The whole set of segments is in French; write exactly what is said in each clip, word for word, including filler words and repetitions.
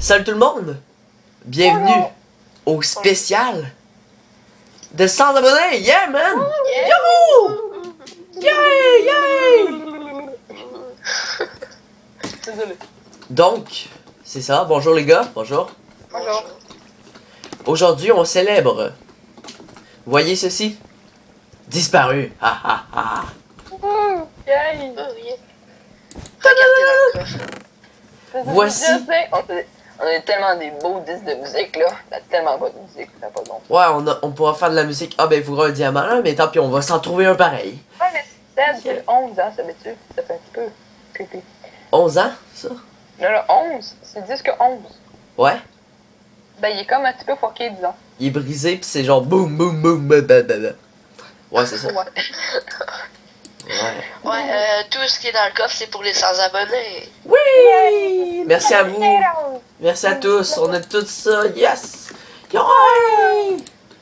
Salut tout le monde! Bienvenue Bonjour. Au spécial de cent abonnés! Yeah man! Yeah. Youhou! Yay! Yay! Désolé. Donc, c'est ça. Bonjour les gars. Bonjour. Bonjour. Aujourd'hui, on célèbre. Voyez ceci? Disparu. Ha ha ha. Yay! Regardez dans le coffre. Voici. On, fait, on a tellement des beaux disques de musique là. Il y a tellement pas de musique, c'est pas bon. Ouais, on, a, on pourra faire de la musique. Ah ben, il faudra un diamant là, mais tant pis, on va s'en trouver un pareil. Ouais, mais c'est onze ans, ça met-tu? Ça fait un petit peu creepy. onze ans, ça? Là, là, onze, c'est disque onze. Ouais. Ben, il est comme un petit peu fucké, disons. Il est brisé, pis c'est genre boum, boum, boum, blablabla. Ouais, c'est ça. Ouais. Ouais. Ouais, euh, tout ce qui est dans le coffre, c'est pour les sans abonnés. Oui! Merci à vous. Merci à tous. On a tout ça. Yes! Yay!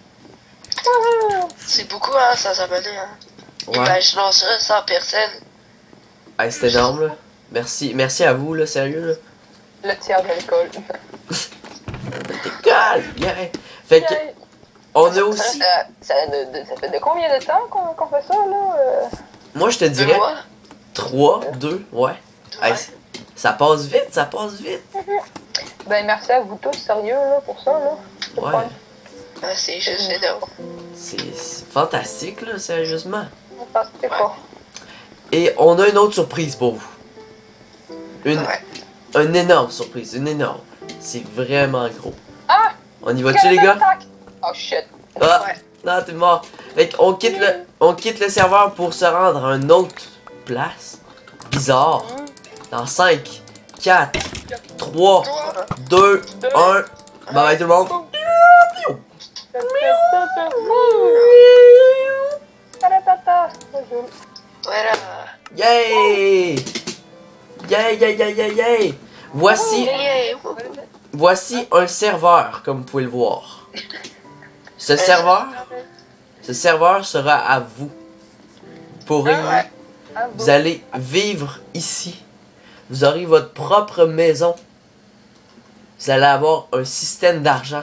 C'est beaucoup, hein, sans abonnés, hein. Ouais. Imaginons ça, cent personnes. Hey, c'est énorme, là. Merci. Merci à vous, là, sérieux, là. Le tiers de l'école. École! Yeah! Fait que, on a aussi... Euh, ça, de, de, ça fait de combien de temps qu'on qu'on fait ça, là? Euh... Moi, je te Deux dirais... mois. Trois, deux, ouais. Ouais. Hey, ça passe vite, ça passe vite. Ben, merci à vous tous, sérieux, là, pour ça, là. C'est Ouais. fun. Ah, c'est juste énorme. C'est c'est fantastique, là, sérieusement. Je pense que c'est pas. Et on a une autre surprise pour vous. Une, Ouais. une énorme surprise, une énorme. C'est vraiment gros. Ah! On y va-tu, les gars? Oh shit. Ah! Ouais. Non, t'es mort. Fait qu'on quitte le, on quitte le serveur pour se rendre à une autre place. Bizarre. Dans cinq, quatre, trois, deux, un. Bye bye tout le monde. Voilà. Yay! Yay, yay, yay, yay, yay! Voici, Yeah. voici un serveur, comme vous pouvez le voir. Ce serveur, ce serveur sera à vous. Vous pourrez, Ouais. vous allez vivre ici. Vous aurez votre propre maison. Vous allez avoir un système d'argent.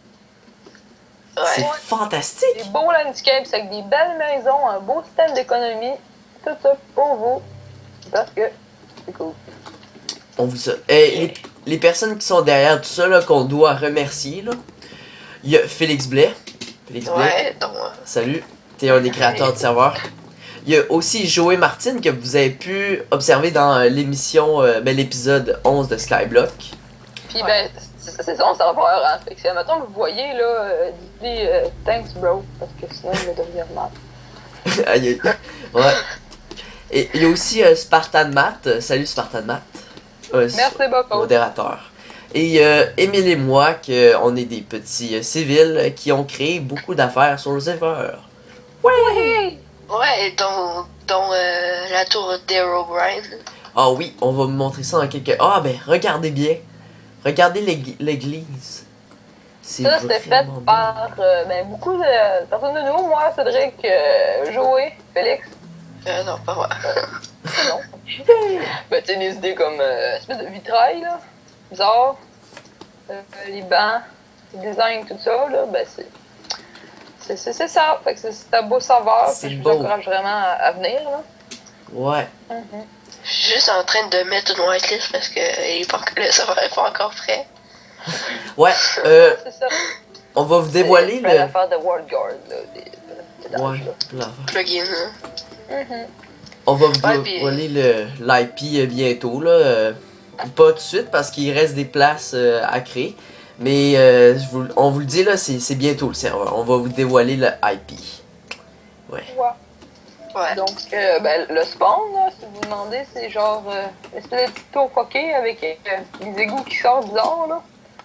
C'est Ouais. fantastique. Des beaux landscapes avec des belles maisons, un beau système d'économie. Tout ça pour vous. Parce que c'est cool. On vous a- eh, les, les personnes qui sont derrière tout ça, là, qu'on doit remercier, là, il y a Félix Blais. Félix Blais, Ouais, donc. euh, salut. T'es un des créateurs de serveur. Il y a aussi Joey Martin que vous avez pu observer dans euh, l'émission, euh, ben, l'épisode onze de Skyblock. Puis ben, c'est c'est son serveur, hein. Fait que si, mettons que vous voyez, là, euh, dites-lui euh, thanks bro, parce que sinon il va devenir mal. Aïe, aïe. Ouais. Et il y a aussi euh, Spartan Matt. Euh, Salut Spartan Matt. Euh, Merci beaucoup. modérateur. Et euh, Émile et moi, que on est des petits euh, civils euh, qui ont créé beaucoup d'affaires sur le serveur. Oui! Ouais, et dont, dont euh, la tour d'Herobrine. Ah oui, on va vous montrer ça dans quelques... Ah ben, regardez bien. Regardez l'ég- l'église. C'est Ça, c'était fait vraiment beau. par euh, ben, beaucoup de personnes de nous. Moi, Cédric, euh, Joey, Félix. Euh, non, pas moi. Non. Ben, tu sais, des idées comme euh, espèce de vitrail, là. Bizarre. Euh, les bancs, le design, tout ça, là. Ben, c'est. C'est, c'est, c'est ça. Fait que c'est, c'est un beau savoir. C'est Je vous beau. encourage vraiment à, à venir, là. Ouais. Mm-hmm. Je suis juste en train de mettre une whitelist parce que il est pas, le serveur est pas encore prêt. Ouais, euh, C'est ça. on va vous dévoiler c'est le... l'affaire de World Guard, là. Des, des, des Ouais, là. là. Plugin. Hein. Mm-hmm. On va vous Ouais, puis- dévoiler le l'I P bientôt, là. euh, pas tout de suite, parce qu'il reste des places euh, à créer. Mais euh, je vous- on vous le dit, là, c'est c'est bientôt le serveur. On va vous dévoiler le I P. Ouais. Ouais. Ouais. Donc, euh, ben, le spawn, là, si vous demandez, c'est genre euh, une espèce de petit tour fucké avec euh, des égouts qui sortent bizarres, là.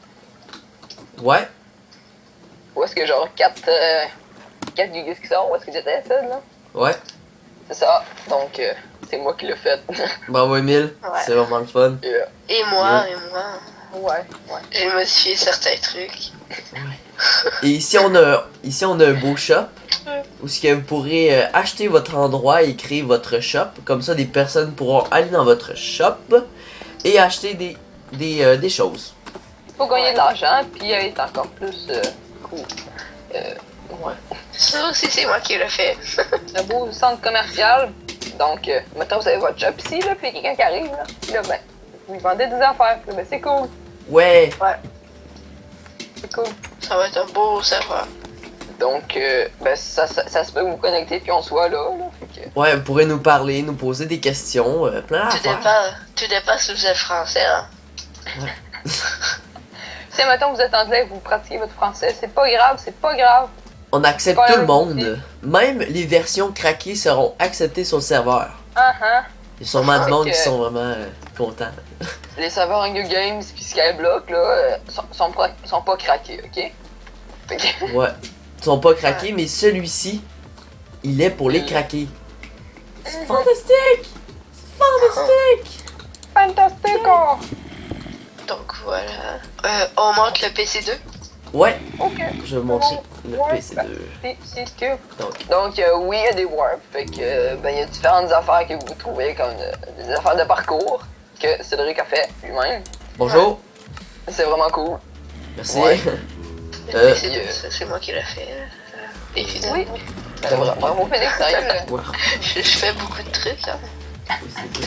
Ouais. Ou est-ce que genre quatre, euh, quatre gigas qui sortent, où est-ce que j'étais, ça, là? Ouais. C'est ça. Donc, euh, c'est moi qui l'ai fait. Bravo, Emile. Ouais. C'est vraiment le fun. Yeah. Et moi, et moi, Ouais, ouais. j'ai modifié certains trucs. Et ici, on a, ici, on a un beau shop. Où ce que vous pourrez euh, acheter votre endroit et créer votre shop. Comme ça, des personnes pourront aller dans votre shop et acheter des, des, euh, des choses. Faut gagner Ouais. de l'argent, puis être encore plus euh, cool. Euh, ouais. Ça aussi, c'est moi qui l'ai fait. Un beau centre commercial. Donc, euh, maintenant vous avez votre shop ici, là, puis quelqu'un qui arrive, là. Puis là, ben, vous vendez des affaires. Puis là, ben, c'est cool. Ouais. C'est cool. Ça va être un beau serveur. Donc, euh, ben, ça, ça, ça se peut que vous connecter, puis on soit là, là. Fait que, Ouais, vous pourrez nous parler, nous poser des questions, euh, plein Tout d'affaires. dépend, tout dépend si vous êtes français, hein. si, mettons, vous êtes anglais et vous pratiquez votre français, c'est pas grave, c'est pas grave. On accepte Pas tout le un monde. souci. Même les versions craquées seront acceptées sur le serveur. Ah ah. Il y a sûrement du Fait monde que- qui sont vraiment euh, contents. Les serveurs Hunger Games puis Skyblock, là, euh, sont, sont, pas, sont pas craqués, ok? Fait que, Ouais. Ils sont pas craqués, mais celui-ci, il est pour les Mm. craquer. C'est fantastique! C'est fantastique! fantastico! Donc voilà. Euh, on monte le P C deux. Ouais, Ok. je vais vous montrer le Ouais. P C deux. C'est c'est que. Donc, Donc, euh, oui, il y a des warps. Fait que, euh, ben, il y a différentes affaires que vous trouvez comme euh, des affaires de parcours que Cédric a fait lui-même. bonjour. C'est vraiment cool. Merci. Ouais. Le Euh, P C deux, euh, ça, c'est moi qui l'ai fait. là. Euh, Évidemment. Oui. Ben, bra- bravo, Félix, sérieux. là. Ouais, Je, je fais beaucoup de trucs, là. P C deux.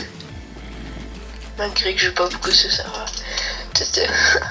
Malgré que je joue pas beaucoup sur serveur. Tout, euh,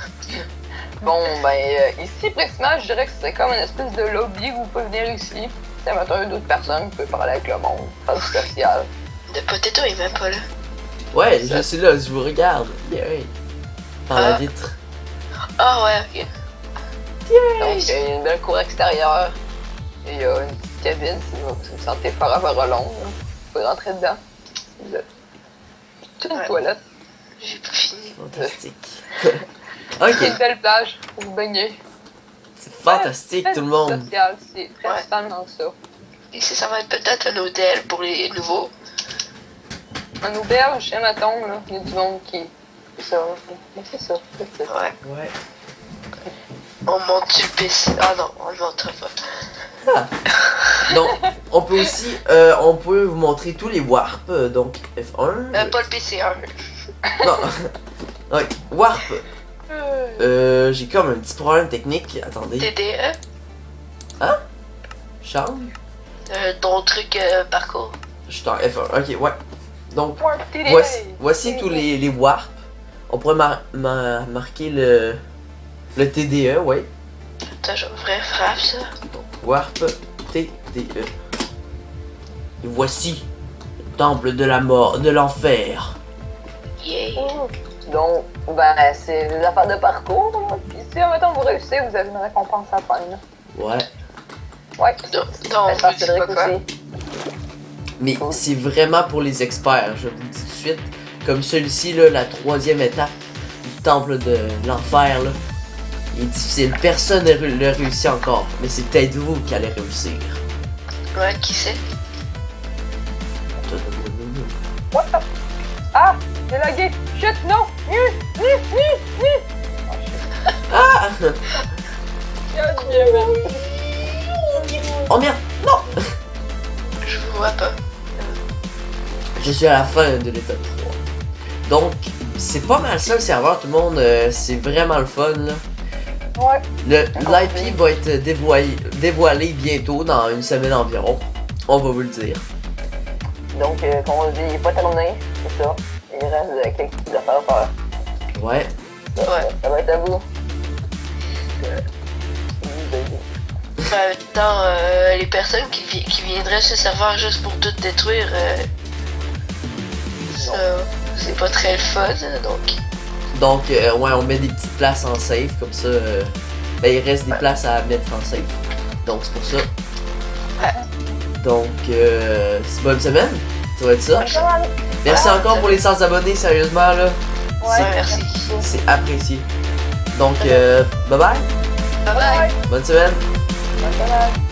Bon, ben, euh, ici, précisément, je dirais que c'est comme une espèce de lobby où vous pouvez venir ici. C'est mettons d'autres personnes, vous pouvez parler avec le monde, faire du social. de Potato, il est même pas là. Ouais, Ça. je suis là, je vous regarde. Yeah. Par la Ah. vitre. Ah ouais, ok. Donc, il y a une belle cour extérieure. Et il y a une petite cabine si vous si vous sentez fort à long. là. Vous pouvez rentrer dedans. Vous êtes toute une Ouais. toilette. J'ai pas fini. Fantastique. C'est ok, une belle plage pour vous baigner. c'est fantastique Faites tout le du monde. social, c'est Ouais. principalement ça. Ici, ça va être peut-être un hôtel pour les nouveaux. En auberge, et mettons, là, il y a du monde qui. C'est ça. Mais c'est ça. C'est ça. Ouais. Ouais. On monte sur le P C. Ah non, on le montera pas. Donc, on peut aussi, euh, on peut vous montrer tous les warps. euh, Donc, F un. Euh, pas le P C un. Non. Donc, warp. Euh, j'ai comme un petit problème technique. Attendez. T D E. Charles? Euh, ton truc euh, parcours. Je suis en F un. Ok, ouais. Donc, Warp T D A. voici, voici tous les, les warps. On pourrait mar mar- marquer le, le T D E, ouais. T'as genre vrai frappe ça. Donc, warp T D E. Et voici le temple de la mort, de l'enfer. Yeah. Donc, ben, c'est des affaires de parcours, là. Puis si, mettons, vous réussissez, vous avez une récompense à prendre, là. Ouais. Ouais. Donc, donc Ben, ça, on vous dit Cédric pas quoi. aussi. Mais c'est vraiment pour les experts, je vous le dis tout de suite. Comme celui-ci, là, la troisième étape du temple de l'enfer, là. Il est difficile. Personne ne ré- le réussit encore. Mais c'est peut-être vous qui allez réussir. Ouais, qui c'est? What the... Ah! J'ai lagué! Chut, non! Nu! Nu! Nu! Nu! Ah! God damn it. Oh merde! Non! Je vous vois pas. Je suis à la fin de l'étape trois. Donc, c'est pas mal ça le serveur, tout le monde. euh, c'est vraiment le fun, là. Ouais. Le L'I P va être dévoilé, dévoilé bientôt, dans une semaine environ. On va vous le dire. Donc, euh, comme on dit, il est pas terminé, c'est ça. Il reste euh, quelques petites affaires à faire. Ouais. Ça, Ouais. ça va être à vous. Euh, Maintenant, euh, les personnes qui, vi- qui viendraient sur ce serveur juste pour tout détruire, euh, ça, c'est pas très le fun, donc. Donc, euh, ouais, on met des petites places en safe, comme ça, euh, ben, il reste des Ouais. places à mettre en safe. Donc, c'est pour ça. Ouais. Donc, euh, c'est bonne semaine. Ça va être ça. Merci Ouais. encore pour les cent abonnés, sérieusement, là. Ouais, merci. C'est apprécié. Donc, euh, bye bye. Bye bye. Bonne semaine. Bye bye.